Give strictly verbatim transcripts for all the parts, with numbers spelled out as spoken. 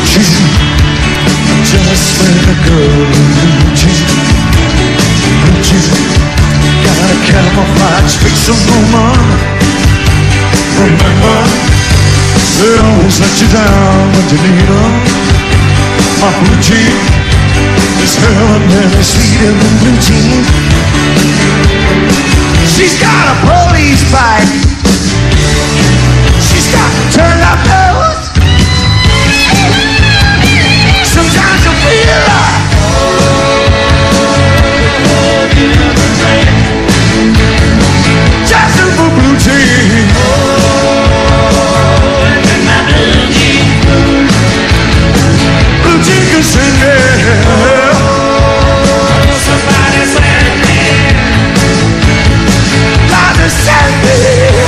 jeans, just like a girl in blue jeans. Blue jeans, got a camouflage fix of woman. Remember, they always let you down when you need them. My blue jeans is heaven sweeter than blue jeans. She's got a police bike. She's got turned up nose. Sometimes you feel like just for blue jeans. Blue jeans can sing it. Somebody send me. Somebody send me.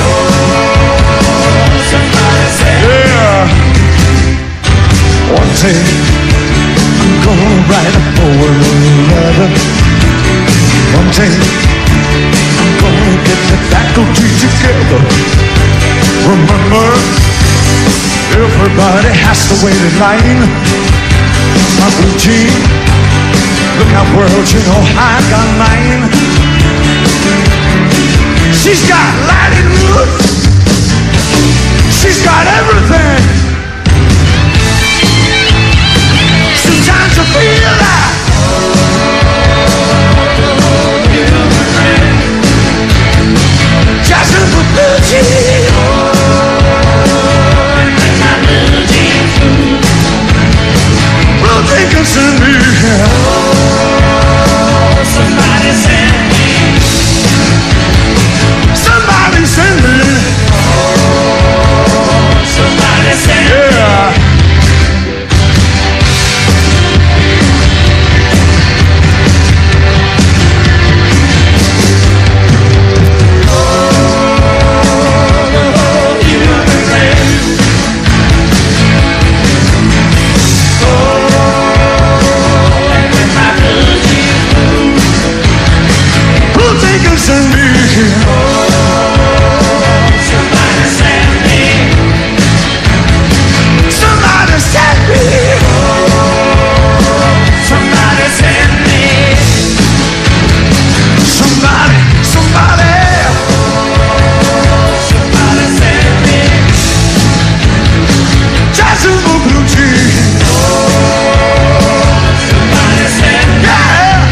Somebody send me. Yeah. One day I'm gonna write a poem letter. One day I'm gonna get the faculty together. Remember, everybody has to wait in line. My blue jean, look out world, you know I got mine. She's got lighted roots. She's got everything. Sometimes you feel like just in the blue jeans. Blue jeans can send me. Somebody send me. Somebody send me. Somebody send me. Yeah. Send me. Somebody send me. Somebody send me. Somebody send me. Somebody, somebody. Somebody send me. Just a blue jeans. Somebody send me. Yeah.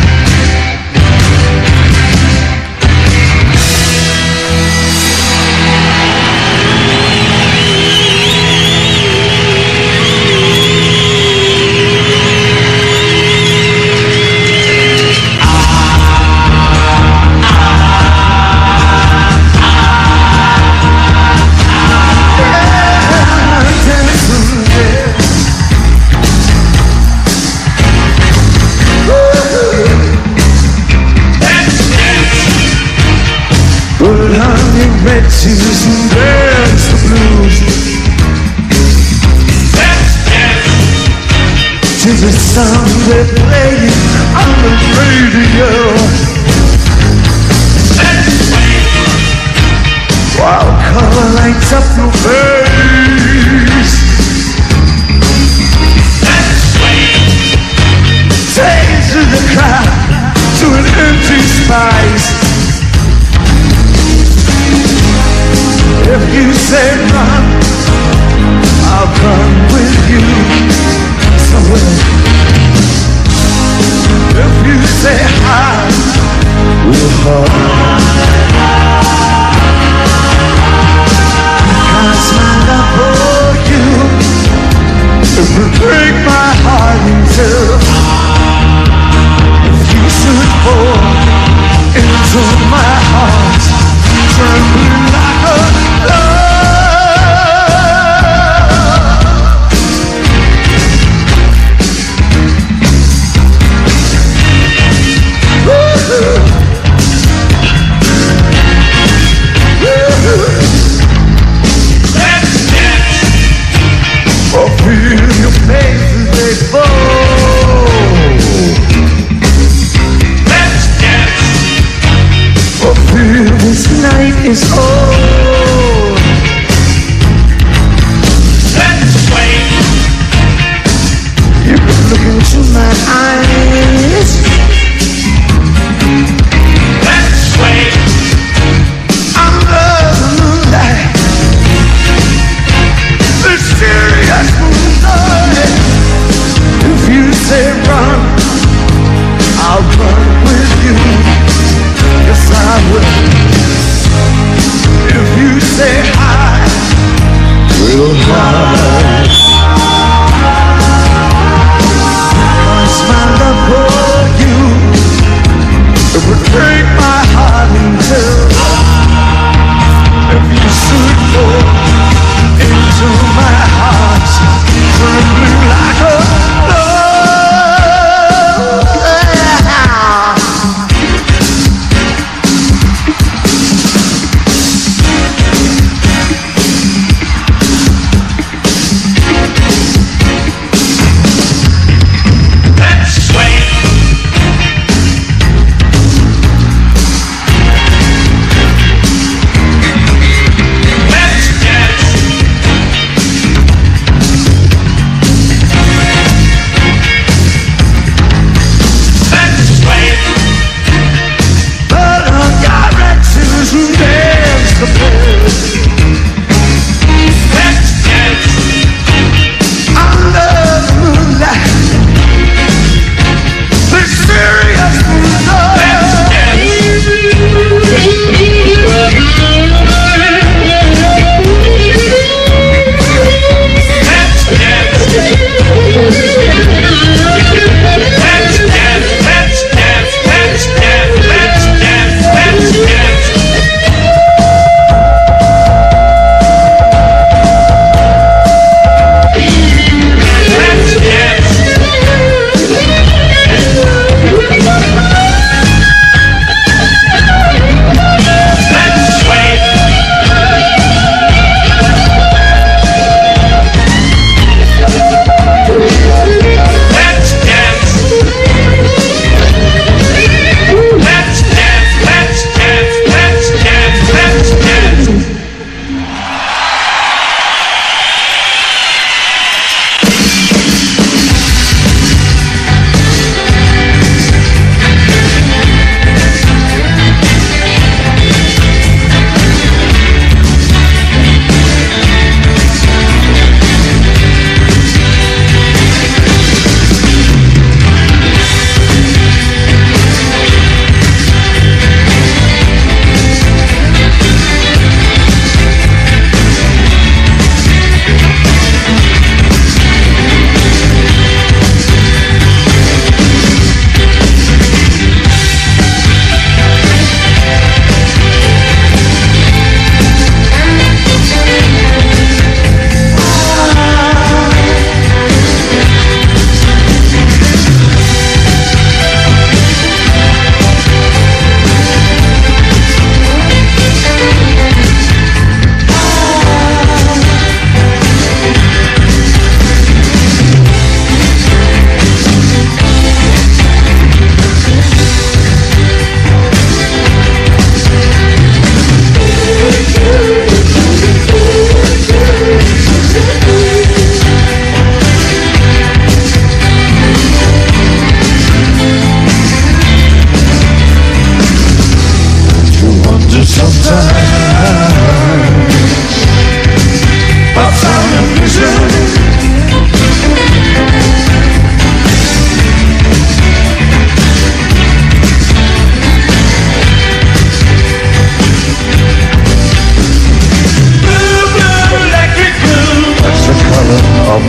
Red shoes and dance the blues. Let's dance to the song they're playing on the radio. Let's sway while color lights up your face. Let's sway. Take to the crowd to an empty space. If you say run, I'll run with you. So if you say hide, we'll hide. Because my love for you, it will break my heart in two. If you should fall into my heart, trembling like a love. Let's dance. Oh, feel your faces, they fall. Let's dance. Oh, feel this night is over.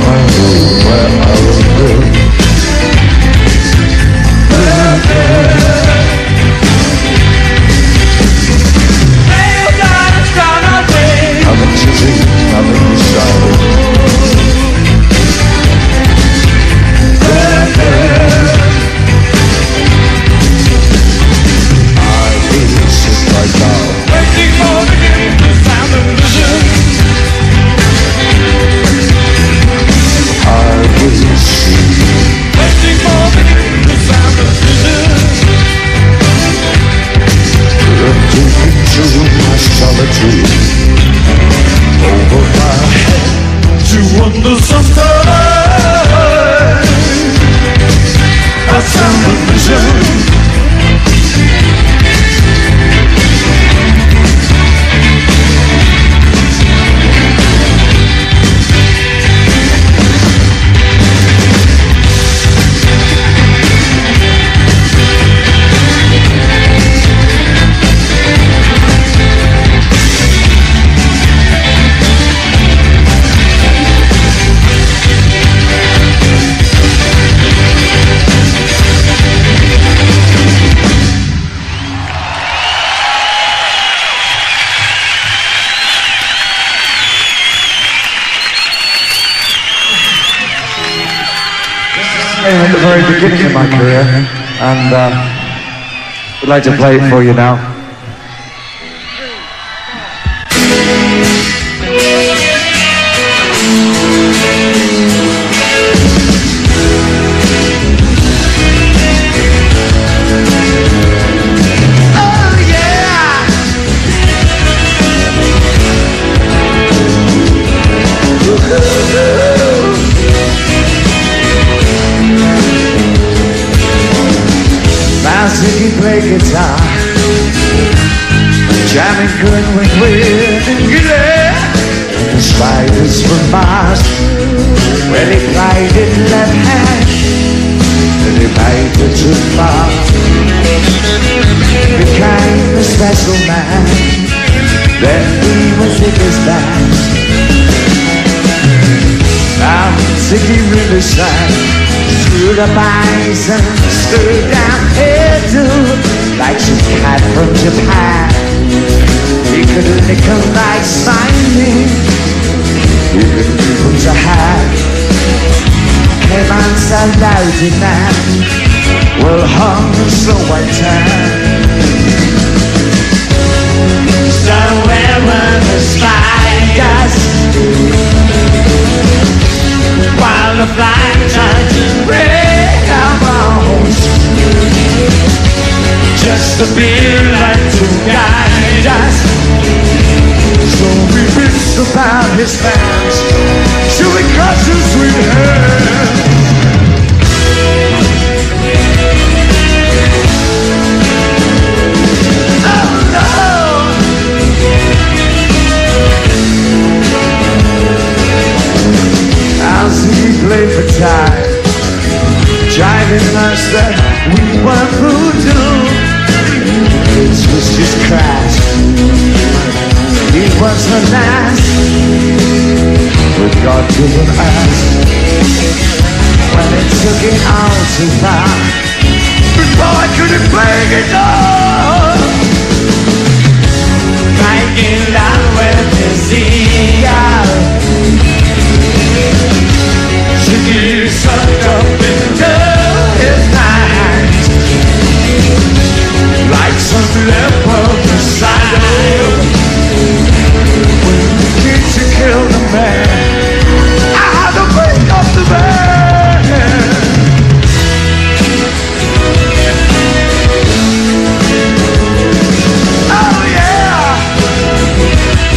my room where I will live. Haven't you seen, haven't you shouted? I will sit right down, waiting for the game to sound the vision. I will see, waiting for the game to sound the vision. Looking into my solitude, over my head to wonder sometimes. I found a vision. At the very beginning of my career, and uh, we'd like to play it for you now. He played guitar, jamming good with wind and glare. The spiders from Mars, well he played in left hand, and he made it too far. Became a special man, then he was Ziggy's band. Now Ziggy really sang, through the bison, stood down here too, like some cat from Japan. He could lick a like signing, he could use a hat. Came on so loud in that, well hung so one time. So where were the spiders, while the flying judges break our bones? Just a beard to guide us. So we rinse about his fans till we cut his sweet hand. Oh no! I'll see you play for time, driving us that we were voodoo. It was just crash. It was the last, but God didn't ask. When it took it all too far, before I couldn't play guitar, making love with his ear. She sucked up into his mind, like some leopard beside him. When the kids to kill the man, I had to break up the man. Oh yeah.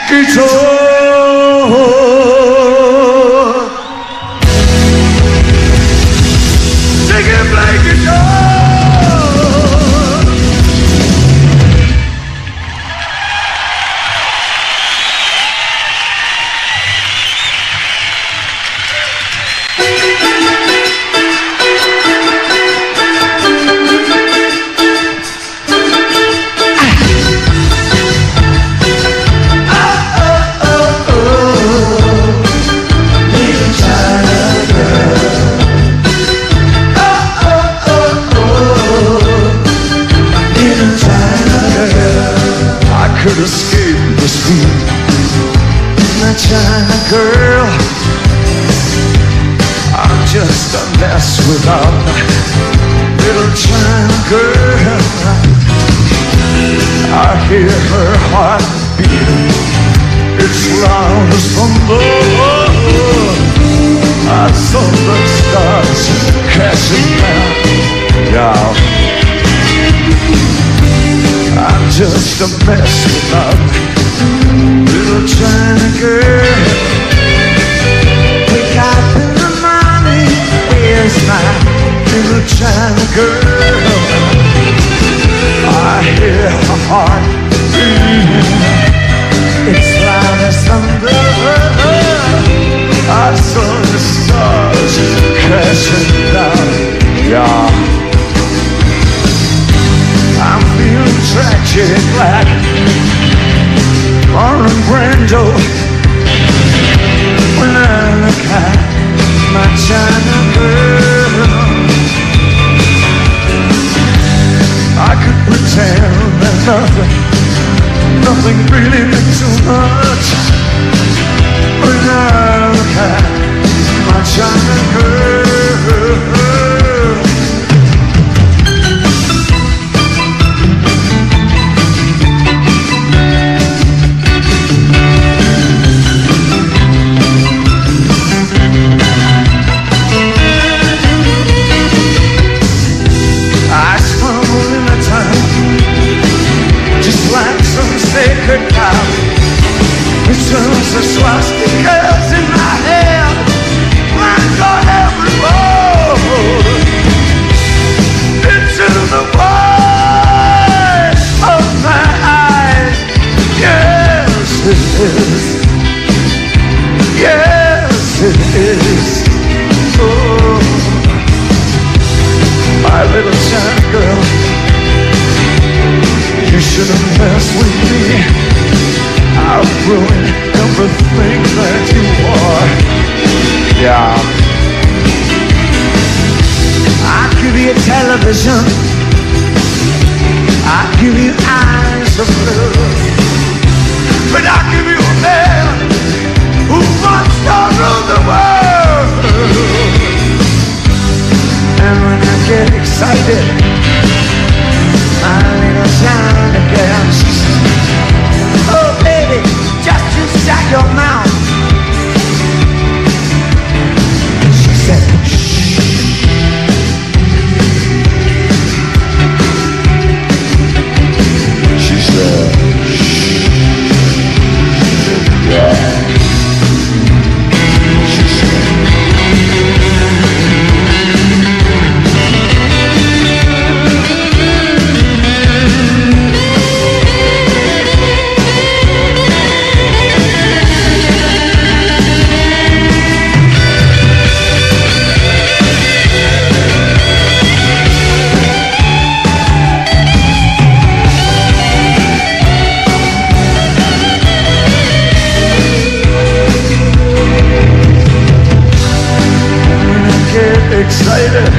excited.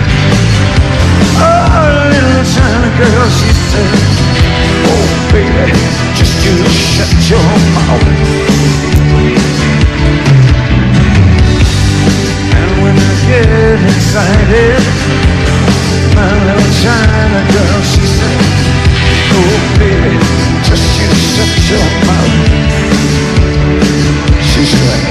Oh, little China girl, she said, oh baby, just you shut your mouth. And when I get excited, my little China girl, she said, oh baby, just you shut your mouth. She said,